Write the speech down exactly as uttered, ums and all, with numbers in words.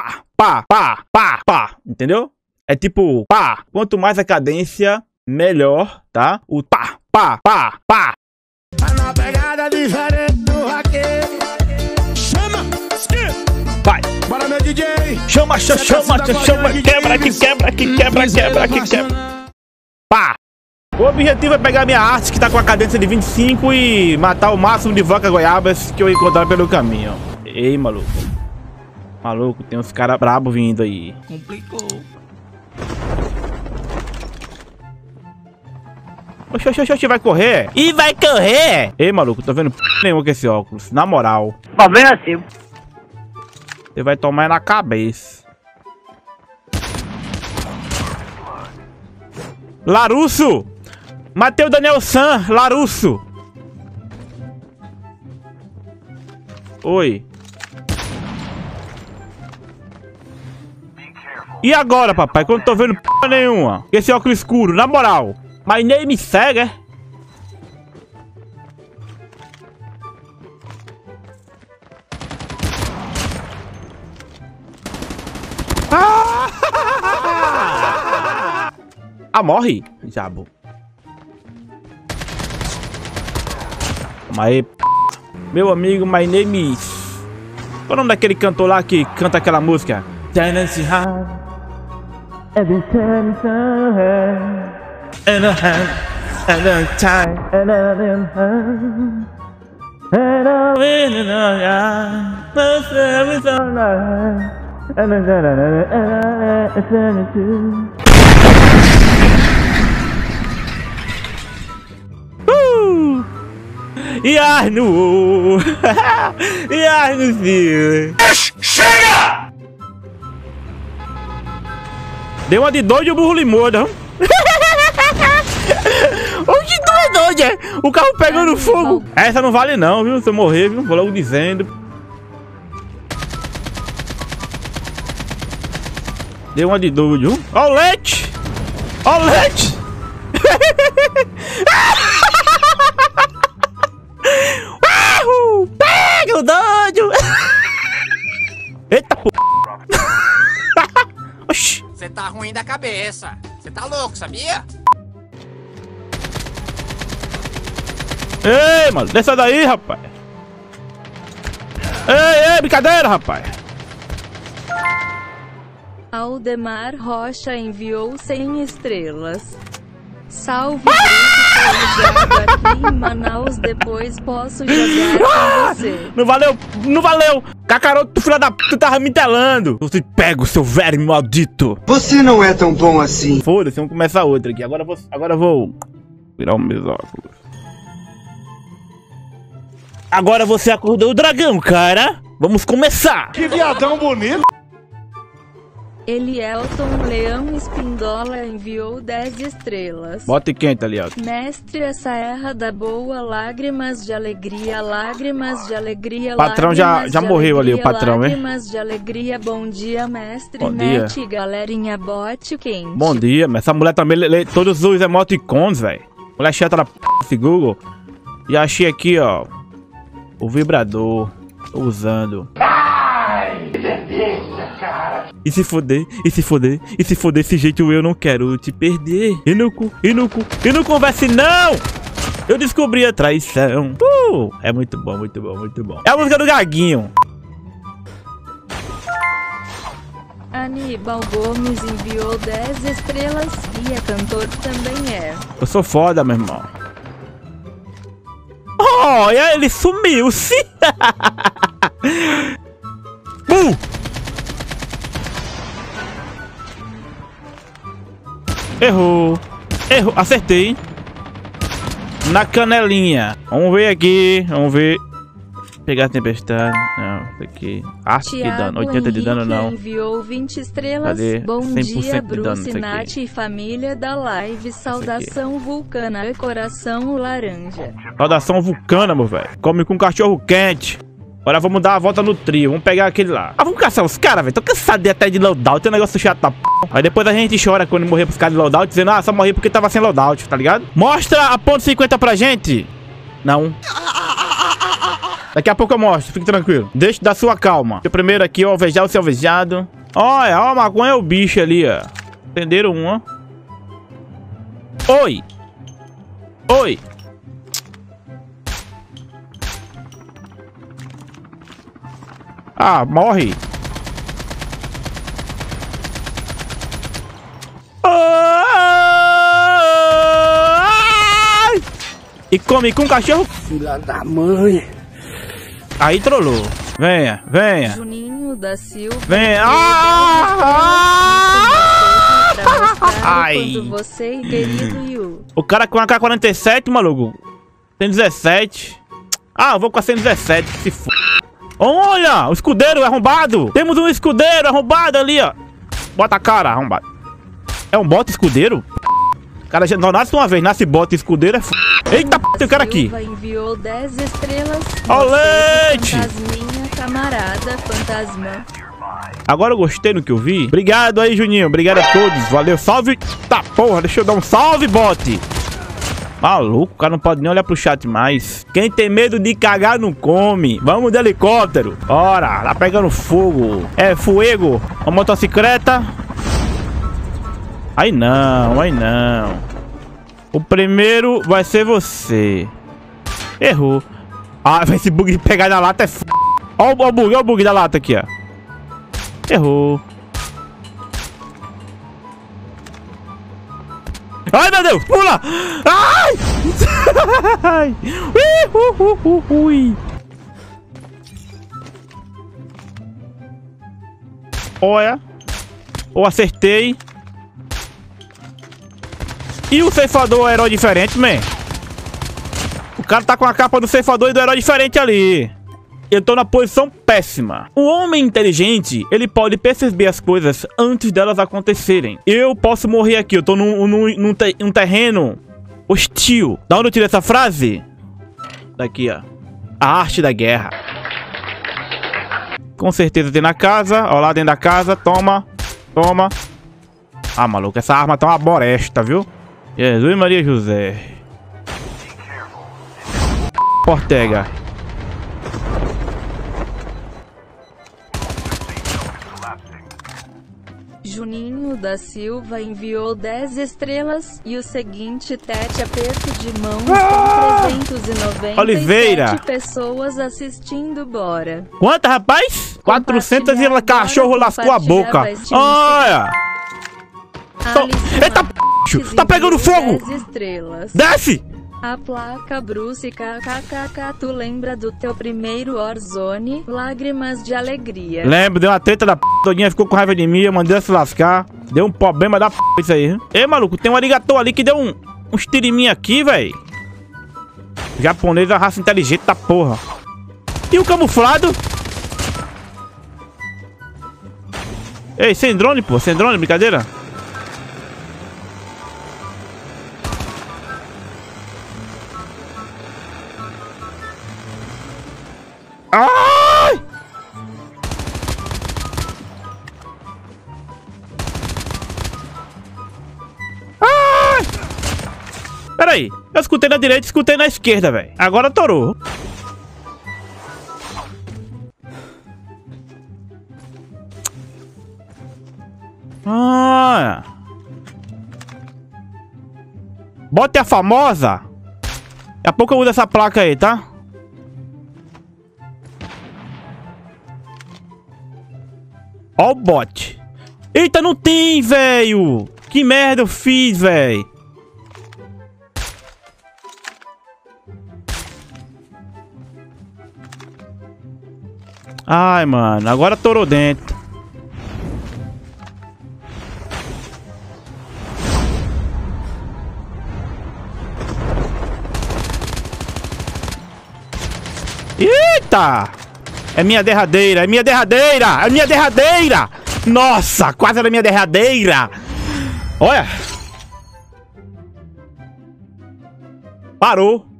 pá, pá, pá, pá, pá, entendeu? É tipo pá. Quanto mais a cadência, melhor, tá? O pá, pá, pá, pá. Tá na pegada diferente do raqueiro. Chama, vai. Bora meu D J. Chama, chama, chama, chama, quebra, que quebra, que quebra, quebra, que quebra. Pá. O objetivo é pegar minha arte, que tá com a cadência de vinte e cinco, e matar o máximo de vaca goiabas que eu encontrar pelo caminho. Ei, maluco. Maluco, tem uns caras brabos vindo aí. Complicou. Oxe, oxe, oxe, vai correr? E vai correr? Ei, maluco, tô vendo p nenhum com esse óculos. Na moral. Tá bem assim. Você vai tomar na cabeça. Larusso! Matei o Daniel San, Larusso! Oi. E agora, papai? Que eu não tô vendo p nenhuma. Esse óculos escuro, na moral. Mas nem me segue, é? Ah! Ah, morre, diabo. Calma aí, p... Meu amigo, my name is... Qual é o nome daquele cantor lá que canta aquela música? Tennessee High. Every time and a hand, and a time, and a hand, and a win in a eye, but there is a lie, and a and a eternity. Uh! E ai no, e ai no filho. Chega! Deu uma de doido e o burro limou, não? Onde tu é doido, é? O carro pegando fogo. Essa não vale não, viu? Se eu morrer, viu? Vou logo dizendo. Deu uma de doido, viu? Ó o leite! Ó o leite! Pega o doido! Eita, p... Oxi! Você tá ruim da cabeça. Você tá louco, sabia? Ei, mano, desça daí, rapaz. Ei, ei, brincadeira, rapaz. Aldemar Rocha enviou cem estrelas. Salve, Bruto, aqui em Manaus, depois posso jogar com você. Não valeu, não valeu. Cacaroto, filho da p, tu tava me telando. Eu te pego, seu verme maldito. Você não é tão bom assim. Foda-se, vamos começar outra aqui. Agora eu vou, agora eu vou virar os meus óculos. Agora você acordou o dragão, cara. Vamos começar. Que viadão bonito. Elielton Leão Espindola enviou dez estrelas. Bota quente ali, ó. Mestre, essa erra da boa, lágrimas de alegria, lágrimas de alegria. Patrão já, já morreu ali, o patrão, hein? Lágrimas de alegria, bom dia, mestre. Bom dia. Mete, galerinha, bote quente. Bom dia, mas essa mulher também lê, lê todos os emoticons, velho. Mulher chata da p esse Google. E achei aqui, ó, o vibrador. Tô usando. Ai, que delícia, cara. E se foder, e se foder, e se foder desse jeito eu não quero te perder. E no cu, e no cu, e não converse não! Eu descobri a traição. Uh, é muito bom, muito bom, muito bom. É a música do Gaguinho. Aníbal Gomes enviou dez estrelas e é cantor também é. Eu sou foda, meu irmão. Olha, ele sumiu-se. uh! Errou. Errou. Acertei. Na canelinha. Vamos ver aqui. Vamos ver. Pegar a tempestade. Não, isso aqui. Arte de dano. oitenta de dano não. Enviou vinte estrelas. Cadê? Bom dia, Bruce, dano, Nath e família da live. Saudação vulcana e coração laranja. Saudação vulcana, meu velho. Come com cachorro quente. Agora vamos dar a volta no trio. Vamos pegar aquele lá. Ah, vamos caçar os caras, velho. Tô cansado de até de loadout. Tem um negócio chato da p. Aí depois a gente chora quando morrer pros caras de loadout, dizendo, ah, só morri porque tava sem loadout, tá ligado? Mostra a ponto cinquenta pra gente. Não. Daqui a pouco eu mostro, fique tranquilo. Deixe da sua calma. Eu primeiro aqui, ó, alvejar o seu alvejado. Olha, ó, a maconha é o bicho ali, ó. Entenderam um, ó. Oi! Oi! Ah, morre! Ai! E come com cachorro. Filha da mãe. Aí trollou. Venha, venha. Juninho da Silva. Venha. Ah! Ai. Quando você e querido Yu. O cara com a K quarenta e sete, maluco. Tem dezessete. Ah, eu vou com a cento e dezessete. Se f... Olha, o escudeiro é arrombado. Temos um escudeiro arrombado ali, ó. Bota a cara, arrombado. É um bota escudeiro? O cara já não nasce uma vez, nasce bota escudeiro é f... Eita, p... tem o cara aqui. Enviou dez estrelas. Ó o leite. Fantasminha, camarada, fantasma. Agora eu gostei do que eu vi. Obrigado aí, Juninho. Obrigado a todos. Valeu. Salve. Tá, porra. Deixa eu dar um salve, bote. Maluco, o cara não pode nem olhar pro chat mais. Quem tem medo de cagar não come. Vamos de helicóptero. Bora. Tá pegando fogo. É, fuego. Uma motocicleta. Aí não, aí não. O primeiro vai ser você. Errou. Ah, esse bug de pegar na lata é f... Ó o bug, ó o bug da lata aqui, ó. Errou. Ai, meu Deus, pula! Ai! Ui, ui, ui, ui. Olha. Eu acertei. E o ceifador é herói diferente, man. O cara tá com a capa do ceifador e do herói diferente ali. Eu tô na posição péssima. O homem inteligente, ele pode perceber as coisas antes delas acontecerem. Eu posso morrer aqui, eu tô num, num, num, te, num terreno hostil. Da onde eu tirei essa frase? Daqui, ó. A arte da guerra. Com certeza tem na casa, ó lá dentro da casa, toma, toma. Ah, maluco, essa arma tá uma boresta, viu? Jesus e Maria José. Portega. Juninho da Silva enviou dez estrelas e o seguinte tete aperto de mãos Ah! com trezentos e noventa e sete Oliveira. pessoas assistindo, bora. Quanta, rapaz? quatrocentos e ela cachorro lascou a boca. Olha! Tô... Eita, p... Tá pegando fogo! dez estrelas. Desce! A placa Bruce kkkk, tu lembra do teu primeiro Warzone? Lágrimas de alegria. Lembro, deu uma treta da p... Todinha ficou com raiva de mim, eu mandei ela se lascar. Deu um problema da p... isso aí. Ei, maluco, tem um arigatô ali que deu um... uns tiriminhos aqui, velho. Japonês é uma raça inteligente da porra. E o camuflado? Ei, sem drone, pô. Sem drone, brincadeira? Ai! Ai! Peraí, eu escutei na direita e escutei na esquerda, velho. Agora torou. Ah! Bote a famosa. Daqui a pouco eu uso essa placa aí, tá? Ó o bot. Eita, não tem, velho. Que merda eu fiz, velho. Ai, mano. Agora torou dentro. Eita! É minha derradeira, é minha derradeira, é minha derradeira! Nossa, quase era minha derradeira! Olha! Parou!